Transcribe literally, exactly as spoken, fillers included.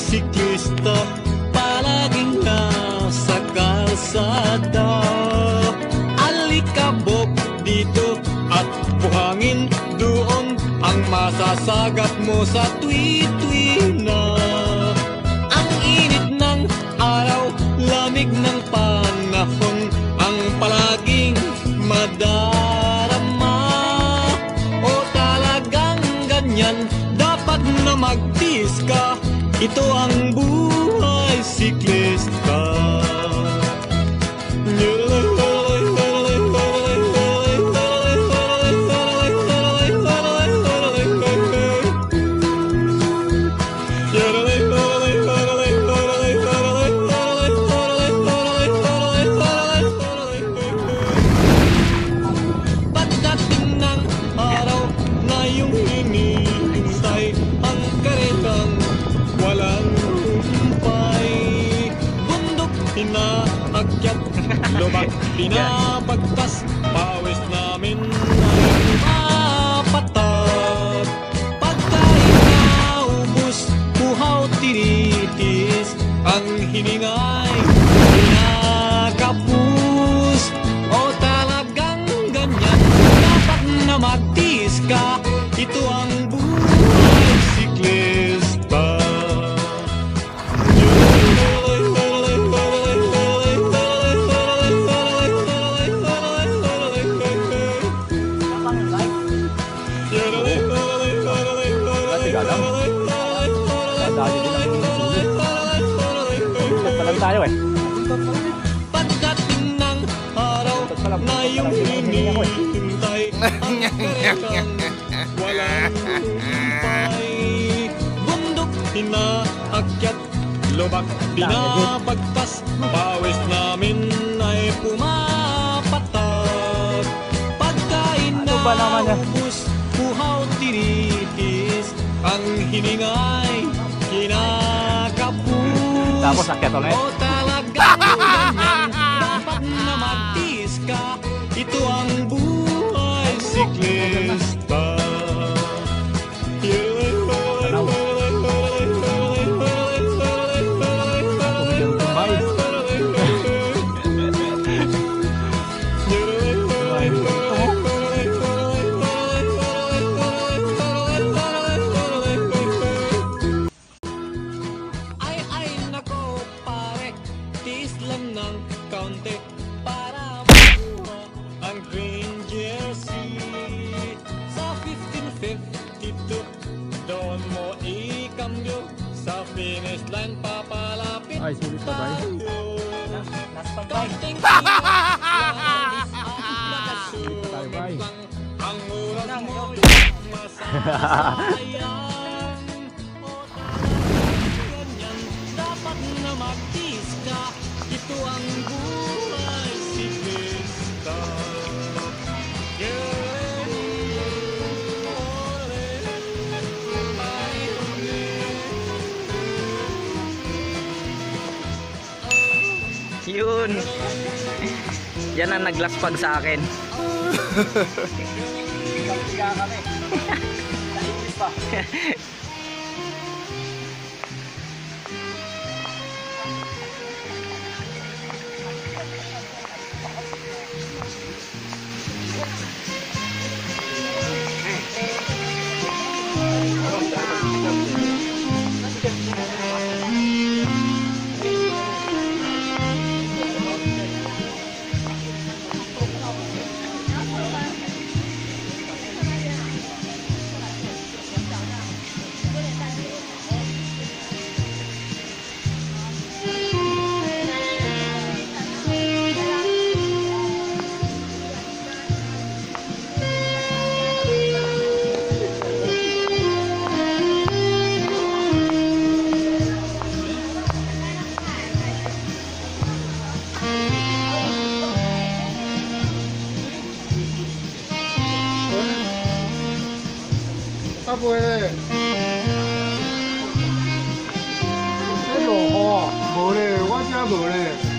siklista, palaging nasa kalsada. Alikabok dito at buhangin doon, ang masasagat mo sa twi-twi na. Ang init ng araw, lamig ng panahon, ang palaging madarama. O talagang ganyan, dapat na magtiis ka. Ito ang buhay siklista. Inaakyat, lubak, pinapagtas, pawis namin ay mapatat. Pagkain na ubus, puhaw tinitis, ang hiningay pinakapus. O talagang ganyan, dapat na magtiis ka. Ito ang buhay siklista. Tayo eh. Pagdating ng araw na yung hinihintay, ang karekang walang humpay. Bundok inaakyat, lubak pinapagtas, pawis namin ay pumapatak. Pagkain na ubus, puhaw tinitis, ang hiningay kinakapus. Tapos akyat ulit. O talagang ganyan, dapat na magtiis ka. Ito ang buhay siklista. Lang ng kaunti para makuha ang green jersey. Sa fifteen fifty-two, doon mo ikambyo. Sa finish line papalapit ay, sulit pa ba? Kaunting nakasulat lang ang oras mo masasayang. O talagang ganyan, dapat na magtiis ka. Ito ang buhay siklista. Yun. Yan ang naglaspag sa akin. Kaya kami. Naibig pa. Ah, puede. Hello, oh, mole, what's your mole?